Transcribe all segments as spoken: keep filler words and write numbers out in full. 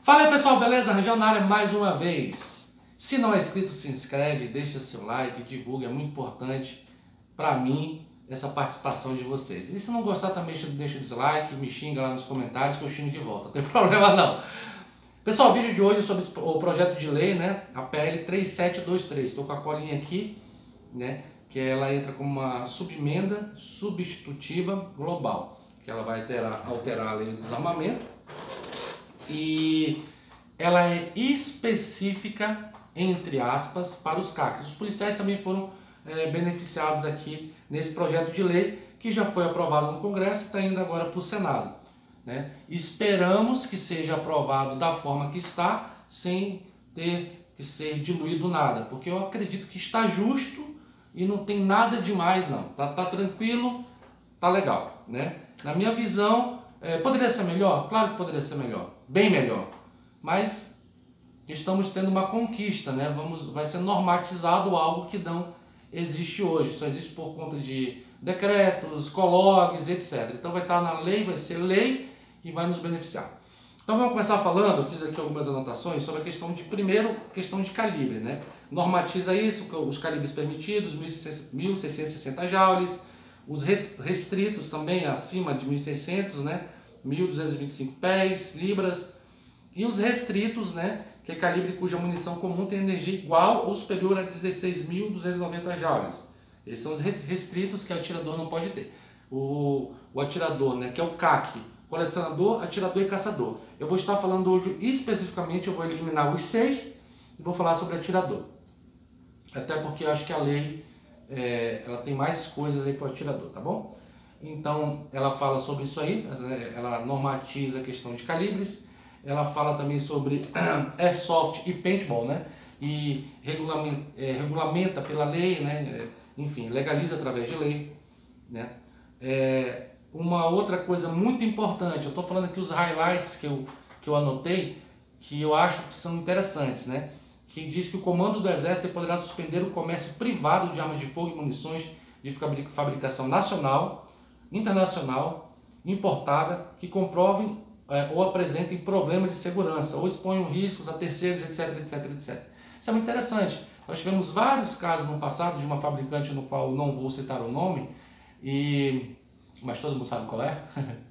Fala aí pessoal, beleza? Rangel na área mais uma vez. Se não é inscrito, se inscreve, deixa seu like, divulga, é muito importante para mim essa participação de vocês. E se não gostar também deixa o dislike, me xinga lá nos comentários que eu xingo de volta, não tem problema não. Pessoal, o vídeo de hoje é sobre o projeto de lei, né? A P L três sete dois três. Estou com a colinha aqui, né? Que ela entra como uma subemenda substitutiva global, que ela vai alterar, alterar a lei do desarmamento e ela é específica, entre aspas, para os C A Cs. Os policiais também foram é, beneficiados aqui nesse projeto de lei que já foi aprovado no Congresso e está indo agora para o Senado, né? Esperamos que seja aprovado da forma que está, sem ter que ser diluído nada, porque eu acredito que está justo e não tem nada demais não, tá, tá tranquilo, tá legal, né? Na minha visão, é, poderia ser melhor? Claro que poderia ser melhor, bem melhor, mas estamos tendo uma conquista, né? Vamos, vai ser normatizado algo que não existe hoje, só existe por conta de decretos, cologues, etcétera. Então vai estar na lei, vai ser lei e vai nos beneficiar. Então vamos começar falando, eu fiz aqui algumas anotações sobre a questão de, primeiro, questão de calibre, né? Normatiza isso, os calibres permitidos, mil seiscentos e sessenta joules, os restritos também acima de mil e seiscentos, né? mil duzentos e vinte e cinco pés, libras, e os restritos, né? Que é calibre cuja munição comum tem energia igual ou superior a dezesseis mil duzentos e noventa joules. Esses são os restritos que o atirador não pode ter. O, o atirador, né? Que é o C A C, colecionador, atirador e caçador. Eu vou estar falando hoje especificamente, eu vou eliminar os seis e vou falar sobre atirador. Até porque eu acho que a lei é, ela tem mais coisas aí para o atirador, tá bom? Então ela fala sobre isso aí, ela normatiza a questão de calibres, ela fala também sobre airsoft e paintball, né? E regulamenta, é, regulamenta pela lei, né? Enfim, legaliza através de lei, né? É, uma outra coisa muito importante, eu estou falando aqui os highlights que eu, que eu anotei, que eu acho que são interessantes, né? Que diz que o comando do Exército poderá suspender o comércio privado de armas de fogo e munições de fabricação nacional, internacional, importada, que comprovem é, ou apresentem problemas de segurança, ou exponham riscos a terceiros, etc, etc, etcétera. Isso é muito interessante. Nós tivemos vários casos no passado de uma fabricante no qual não vou citar o nome, e, mas todo mundo sabe qual é.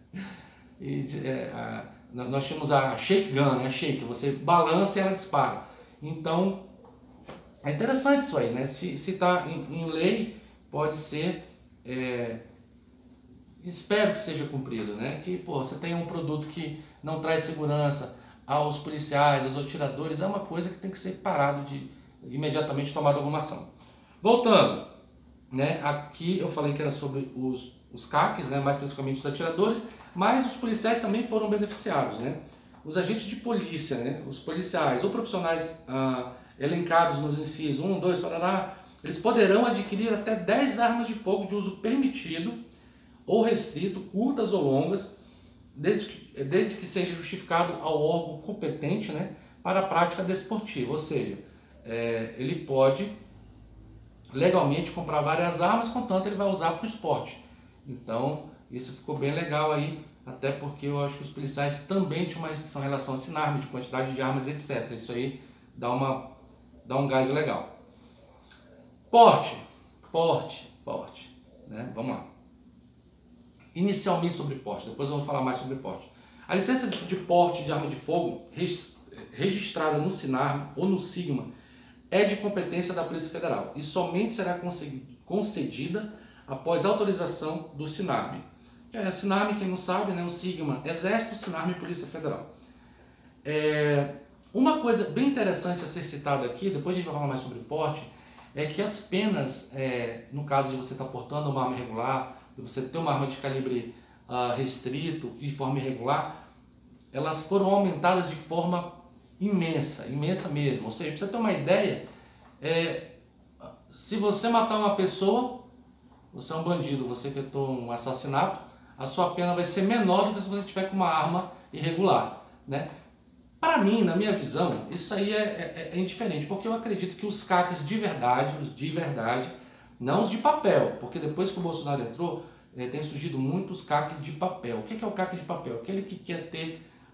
e, é a, nós tínhamos a shake gun, né? A shake, você balança e ela dispara. Então, é interessante isso aí, né? Se está em, em lei, pode ser, é, espero que seja cumprido, né? Que, pô, você tem um produto que não traz segurança aos policiais, aos atiradores, é uma coisa que tem que ser parado de imediatamente tomada alguma ação. Voltando, né? Aqui eu falei que era sobre os, os C A Cs, né? Mais especificamente os atiradores, mas os policiais também foram beneficiados, né? Os agentes de polícia, né, os policiais ou profissionais ah, elencados nos incisos um, dois, parará, eles poderão adquirir até dez armas de fogo de uso permitido ou restrito, curtas ou longas, desde que, desde que seja justificado ao órgão competente, né, para a prática desportiva. Ou seja, é, ele pode legalmente comprar várias armas, contanto ele vai usar para o esporte. Então, isso ficou bem legal aí. Até porque eu acho que os policiais também tinham uma restrição em relação a sinarme, de quantidade de armas, etcétera. Isso aí dá, uma, dá um gás legal. Porte, porte, porte. Né? Vamos lá. Inicialmente sobre porte, depois vamos falar mais sobre porte. A licença de porte de arma de fogo registrada no sinarme ou no sigma é de competência da Polícia Federal e somente será concedida após autorização do sinarme. É, sinarme, quem não sabe, né? O sigma, Exército, sinarme e Polícia Federal. É, uma coisa bem interessante a ser citada aqui, depois a gente vai falar mais sobre porte, é que as penas, é, no caso de você estar portando uma arma irregular, de você ter uma arma de calibre uh, restrito, de forma irregular, elas foram aumentadas de forma imensa, imensa mesmo. Ou seja, para você ter uma ideia, é, se você matar uma pessoa, você é um bandido, você efetuou um assassinato, a sua pena vai ser menor do que se você tiver com uma arma irregular, né? Para mim, na minha visão, isso aí é, é, é indiferente, porque eu acredito que os C A Cs de verdade, os de verdade, não os de papel, porque depois que o Bolsonaro entrou, é, tem surgido muitos C A Cs de papel. O que é o C A C de papel? Aquele que quer ter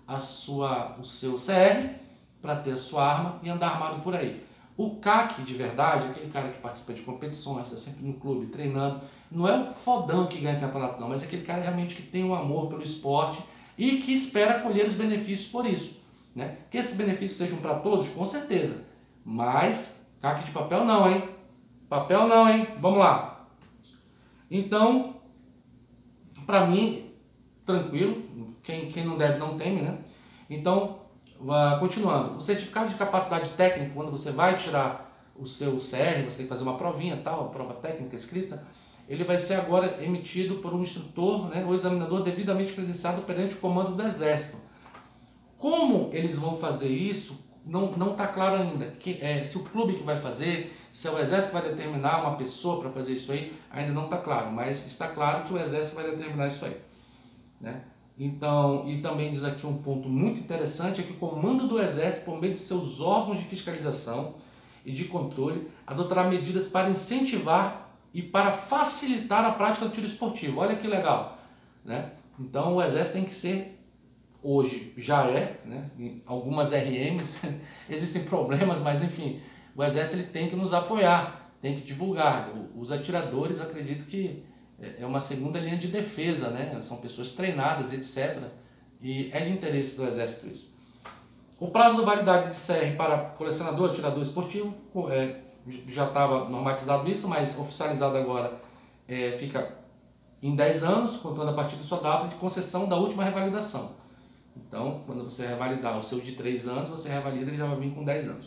a sua, o seu C R para ter a sua arma e andar armado por aí. O C A C de verdade, aquele cara que participa de competições, está sempre no clube treinando, não é o fodão que ganha campeonato não, mas é aquele cara realmente que tem um amor pelo esporte e que espera colher os benefícios por isso. Né? Que esses benefícios sejam para todos, com certeza, mas C A C de papel não, hein? Papel não, hein? Vamos lá. Então, para mim, tranquilo, quem, quem não deve não teme, né? Então, uh, continuando, o certificado de capacidade técnica, quando você vai tirar o seu C R, você tem que fazer uma provinha, tal, a prova técnica escrita, ele vai ser agora emitido por um instrutor, né, ou examinador devidamente credenciado perante o comando do Exército. Como eles vão fazer isso, não está claro ainda. Que, é, se o clube que vai fazer, se é o Exército que vai determinar uma pessoa para fazer isso aí, ainda não está claro, mas está claro que o Exército vai determinar isso aí. Né? Então, e também diz aqui um ponto muito interessante, é que o comando do Exército, por meio de seus órgãos de fiscalização e de controle, adotará medidas para incentivar e para facilitar a prática do tiro esportivo. Olha que legal. Né? Então, o Exército tem que ser, hoje já é, né? Em algumas R Ms existem problemas, mas enfim, o Exército ele tem que nos apoiar, tem que divulgar. Os atiradores, acredito que é uma segunda linha de defesa, né? São pessoas treinadas, etcétera. E é de interesse do Exército isso. O prazo de validade de C R para colecionador, atirador esportivo, é, já estava normatizado isso, mas oficializado agora é, fica em dez anos, contando a partir de sua data de concessão da última revalidação. Então, quando você revalidar o seu de três anos, você revalida, ele já vai vir com dez anos.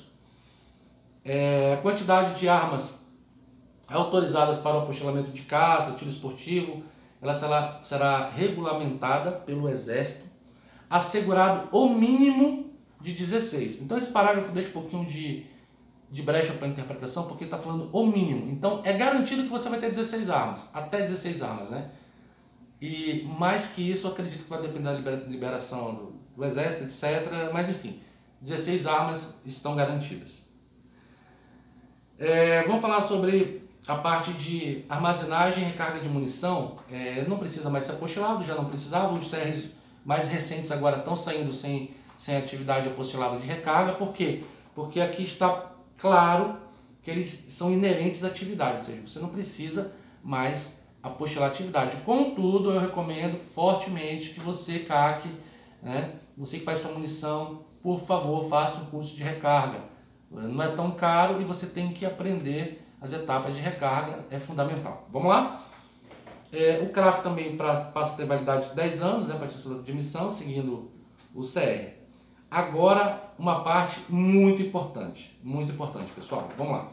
É, a quantidade de armas autorizadas para o apostilamento de caça, tiro esportivo, ela será, será regulamentada pelo Exército, assegurado o mínimo de dezesseis. Então esse parágrafo deixa um pouquinho de, de brecha para interpretação, porque está falando o mínimo. Então é garantido que você vai ter dezesseis armas, até dezesseis armas, né? E mais que isso, eu acredito que vai depender da liberação do, do Exército, etcétera. Mas enfim, dezesseis armas estão garantidas. É, vamos falar sobre a parte de armazenagem e recarga de munição. É, não precisa mais ser apostilado, já não precisava. Os C Rs mais recentes agora estão saindo sem, sem atividade apostilada de recarga. Por quê? Porque aqui está claro que eles são inerentes à atividade, ou seja, você não precisa mais apostilar atividade. Contudo, eu recomendo fortemente que você, C A C, né, você que faz sua munição, por favor, faça um curso de recarga. Não é tão caro e você tem que aprender as etapas de recarga, é fundamental. Vamos lá? É, o C R A F também passa a ter validade de dez anos, né, para título de emissão, seguindo o C R. Agora, uma parte muito importante, muito importante, pessoal. Vamos lá.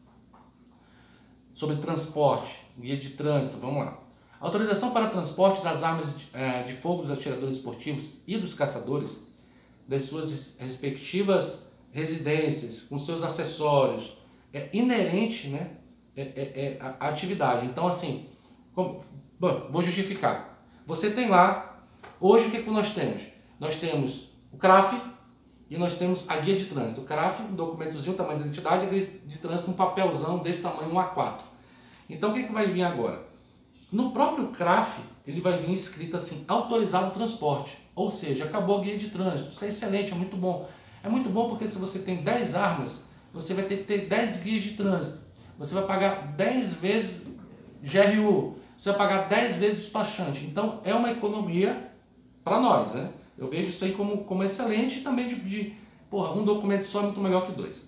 Sobre transporte, guia de trânsito, vamos lá. Autorização para transporte das armas de, é, de fogo dos atiradores esportivos e dos caçadores, das suas respectivas residências, com seus acessórios, é inerente, né, é, é, é a atividade. Então, assim, como, bom, vou justificar. Você tem lá, hoje o que, é que nós temos? Nós temos o C R A F e nós temos a guia de trânsito. O C R A F, um documentozinho, tamanho da identidade, a guia de trânsito, um papelzão desse tamanho, um A quatro. Então, o que, é que vai vir agora? No próprio C R A F, ele vai vir escrito assim, autorizado o transporte. Ou seja, acabou a guia de trânsito. Isso é excelente, é muito bom. É muito bom porque se você tem dez armas, você vai ter que ter dez guias de trânsito. Você vai pagar dez vezes G R U. Você vai pagar dez vezes despachante. Então, é uma economia para nós, né? Eu vejo isso aí como, como excelente e também de, de... Porra, um documento só é muito melhor que dois.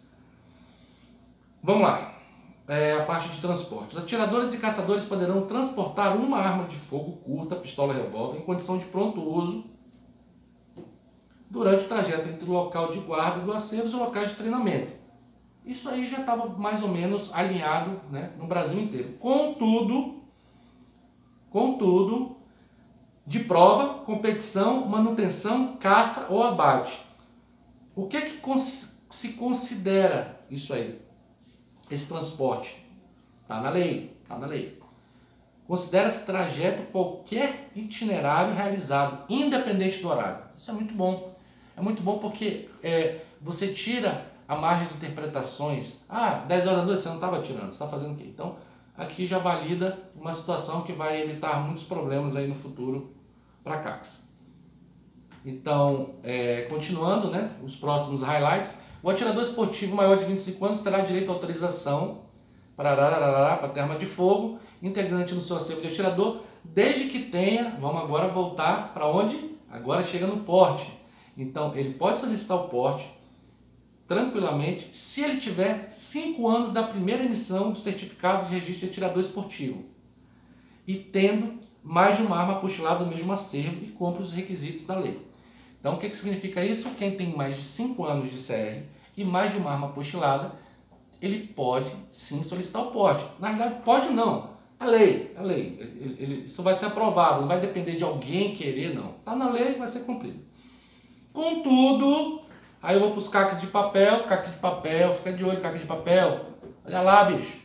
Vamos lá. É a parte de transporte. Os atiradores e caçadores poderão transportar uma arma de fogo curta, pistola revólver, em condição de pronto uso durante o trajeto entre o local de guarda do acervo e o local de treinamento. Isso aí já estava mais ou menos alinhado, né, no Brasil inteiro. Contudo, contudo, de prova, competição, manutenção, caça ou abate. O que é que cons- se considera isso aí? Esse transporte? Está na lei, está na lei. Considera-se trajeto qualquer itinerário realizado, independente do horário. Isso é muito bom. É muito bom porque é, você tira a margem de interpretações. Ah, dez horas da noite você não estava tirando, você está fazendo o quê? Então, aqui já valida uma situação que vai evitar muitos problemas aí no futuro para a C A C. Então, é, continuando, né, os próximos highlights, o atirador esportivo maior de vinte e cinco anos terá direito à autorização para ter arma de fogo, integrante no seu acervo de atirador, desde que tenha, vamos agora voltar para onde? Agora chega no porte. Então, ele pode solicitar o porte tranquilamente se ele tiver cinco anos da primeira emissão do certificado de registro de atirador esportivo e tendo mais de uma arma apostilada do mesmo acervo e cumpre os requisitos da lei. Então, o que, que significa isso? Quem tem mais de cinco anos de C R e mais de uma arma apostilada, ele pode sim solicitar o porte. Na verdade, pode não. É lei, é lei. Ele, ele, isso vai ser aprovado, não vai depender de alguém querer, não. Está na lei, vai ser cumprido. Contudo, aí eu vou para os caques de papel, caque de papel, fica de olho, caque de papel. Olha lá, bicho.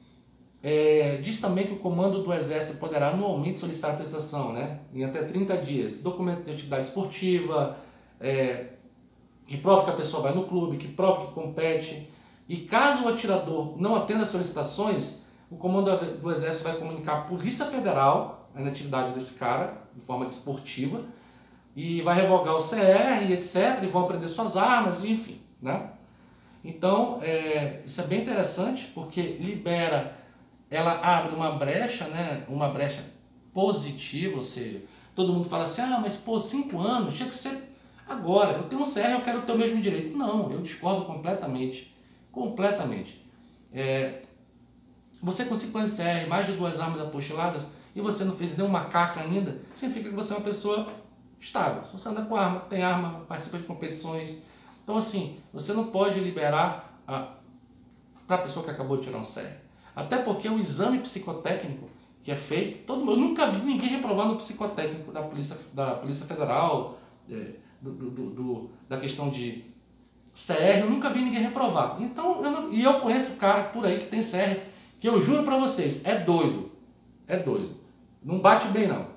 É, diz também que o comando do Exército poderá anualmente solicitar a prestação, né, em até trinta dias, documento de atividade esportiva, é, que prove que a pessoa vai no clube, que prove que compete. E caso o atirador não atenda as solicitações, o comando do Exército vai comunicar à Polícia Federal a inatividade desse cara, de forma desportiva, e vai revogar o C R, etcétera, e vão apreender suas armas, enfim, né? Então, é, isso é bem interessante, porque libera, ela abre uma brecha, né? Uma brecha positiva, ou seja, todo mundo fala assim, ah, mas pô, cinco anos, tinha que ser agora, eu tenho um C R, eu quero ter o mesmo direito. Não, eu discordo completamente, completamente. É, você com cinco anos de C R, mais de duas armas apostiladas, e você não fez nenhuma caca ainda, significa que você é uma pessoa estável. Se você anda com arma, tem arma, participa de competições. Então assim, você não pode liberar para a pessoa que acabou de tirar um C R. Até porque o exame psicotécnico que é feito, todo mundo, eu nunca vi ninguém reprovar no psicotécnico da Polícia, da Polícia Federal, é, do, do, do, da questão de C R, eu nunca vi ninguém reprovar. Então, eu não, e eu conheço cara por aí que tem C R, que eu juro para vocês, é doido, é doido, não bate bem não.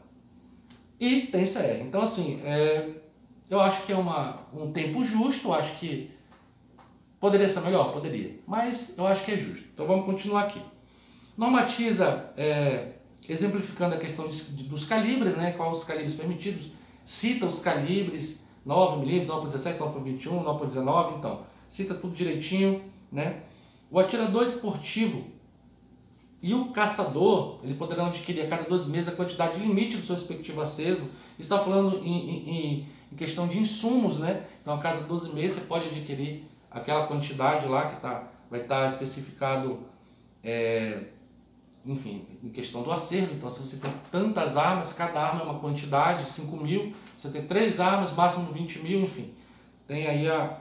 E tem C R. Então assim, é, eu acho que é uma, um tempo justo, eu acho que poderia ser melhor? Poderia, mas eu acho que é justo. Então vamos continuar aqui. Normatiza, é, exemplificando a questão de, dos calibres, né, quais os calibres permitidos, cita os calibres, nove milímetros, nove ponto dezessete, nove ponto vinte e um, nove ponto dezenove, então, cita tudo direitinho, né. O atirador esportivo e o caçador, ele poderão adquirir a cada dois meses a quantidade limite do seu respectivo acervo. Está falando em, em, em questão de insumos, né? Então, a cada doze meses você pode adquirir aquela quantidade lá que tá, vai estar especificado, é, enfim, em questão do acervo. Então, se você tem tantas armas, cada arma é uma quantidade, cinco mil, você tem três armas, máximo vinte mil, enfim. Tem aí a,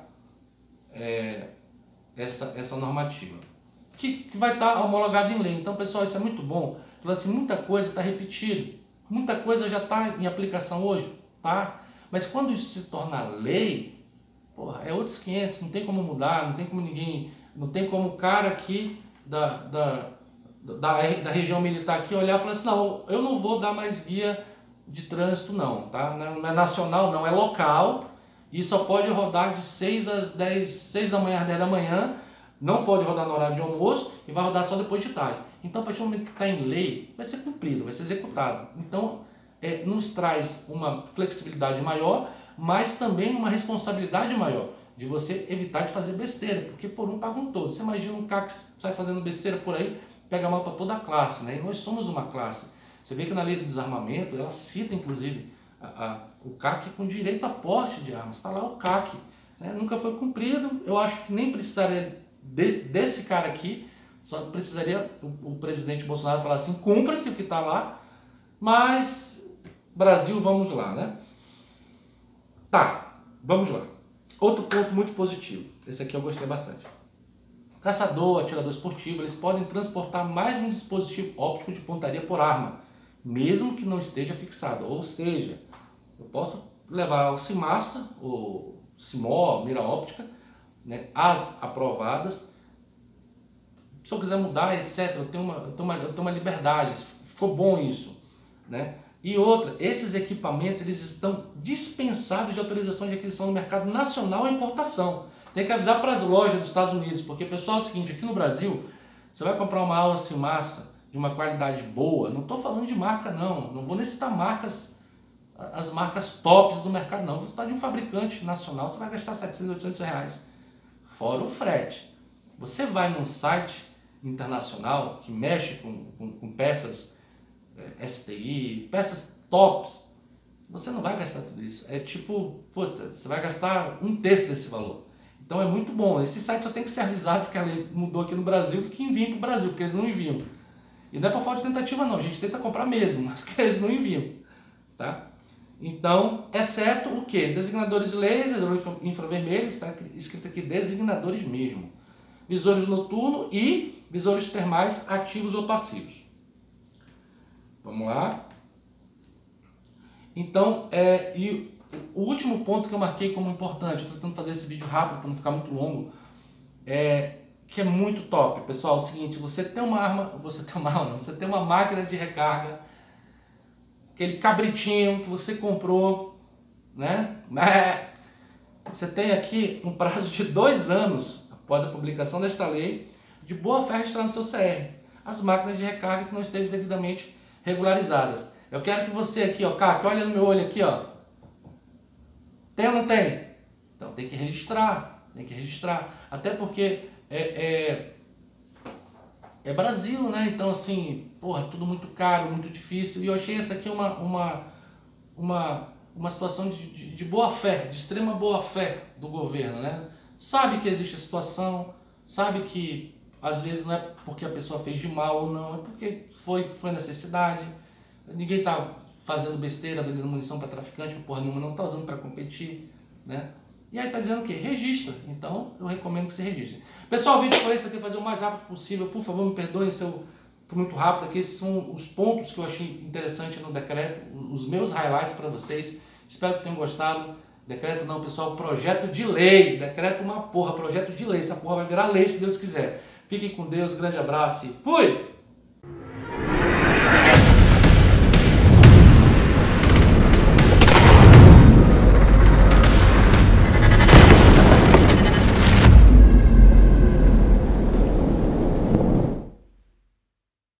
é, essa, essa normativa. Que, que vai estar homologado em lei. Então, pessoal, isso é muito bom. Assim, muita coisa está repetida, muita coisa já está em aplicação hoje, tá? Mas quando isso se torna lei, porra, é outros quinhentos, não tem como mudar, não tem como ninguém, não tem como o cara aqui da, da, da, da região militar aqui olhar e falar assim, não, eu não vou dar mais guia de trânsito não, tá? Não é nacional não, é local, e só pode rodar de seis às dez, seis da manhã às dez da manhã, não pode rodar no horário de almoço e vai rodar só depois de tarde. Então, a partir do momento que está em lei, vai ser cumprido, vai ser executado. Então, é, nos traz uma flexibilidade maior, mas também uma responsabilidade maior de você evitar de fazer besteira, porque por um paga um todo. Você imagina um cara que sai fazendo besteira por aí, pega mal para toda a classe, né? E nós somos uma classe. Você vê que na lei do desarmamento, ela cita, inclusive, a, a, o C A C com direito a porte de armas. Está lá o C A C. Né? Nunca foi cumprido, eu acho que nem precisaria De, desse cara aqui, só precisaria o, o presidente Bolsonaro falar assim, cumpra-se o que está lá, mas Brasil, vamos lá, né? Tá, vamos lá. Outro ponto muito positivo, esse aqui eu gostei bastante. Caçador, atirador esportivo, eles podem transportar mais um dispositivo óptico de pontaria por arma, mesmo que não esteja fixado, ou seja, eu posso levar o CIMASA, o CIMO, mira óptica, né, as aprovadas, se eu quiser mudar, etcétera, eu tenho uma, eu tenho uma, eu tenho uma liberdade, ficou bom isso, né? E outra, esses equipamentos eles estão dispensados de autorização de aquisição no mercado nacional e importação. Tem que avisar para as lojas dos Estados Unidos, porque pessoal, é o seguinte, aqui no Brasil, você vai comprar uma aula CIMASA de uma qualidade boa, não estou falando de marca não, não vou necessitar marcas as marcas tops do mercado, não. Você está de um fabricante nacional, você vai gastar setecentos, oitocentos reais, fora o frete. Você vai num site internacional que mexe com, com, com peças é, S T I, peças tops, você não vai gastar tudo isso. É tipo, puta, você vai gastar um terço desse valor. Então é muito bom. Esses sites só tem que ser avisados que a lei mudou aqui no Brasil, que enviem para o Brasil, porque eles não enviam. E não é por falta de tentativa não, a gente tenta comprar mesmo, mas que eles não enviam. Tá? Então, exceto o que? Designadores laser ou infravermelhos, está escrito aqui designadores mesmo. Visores noturno e visores termais ativos ou passivos. Vamos lá. Então, é, e o último ponto que eu marquei como importante, estou tentando fazer esse vídeo rápido para não ficar muito longo, é que é muito top, pessoal. É o seguinte, você tem uma arma, você tem uma arma, não, você tem uma máquina de recarga, aquele cabritinho que você comprou, né? Você tem aqui um prazo de dois anos após a publicação desta lei de boa fé registrada no seu C R. As máquinas de recarga que não estejam devidamente regularizadas. Eu quero que você aqui, ó, Caco, olha no meu olho aqui, ó. Tem ou não tem? Então tem que registrar, tem que registrar. Até porque é, é, é Brasil, né? Então assim, porra, tudo muito caro, muito difícil. E eu achei essa aqui uma, uma, uma, uma situação de, de, de boa fé, de extrema boa fé do governo, né? Sabe que existe a situação, sabe que às vezes não é porque a pessoa fez de mal ou não, é porque foi, foi necessidade. Ninguém está fazendo besteira, vendendo munição para traficante, porra nenhuma, não está usando para competir, né? E aí está dizendo o quê? Registra. Então eu recomendo que você registre. Pessoal, o vídeo foi esse aqui, fazer o mais rápido possível. Por favor, me perdoem se eu fui muito rápido aqui. Esses são os pontos que eu achei interessante no decreto, os meus highlights para vocês. Espero que tenham gostado. Decreto não, pessoal, projeto de lei. Decreto uma porra, projeto de lei. Essa porra vai virar lei se Deus quiser. Fiquem com Deus, grande abraço e fui!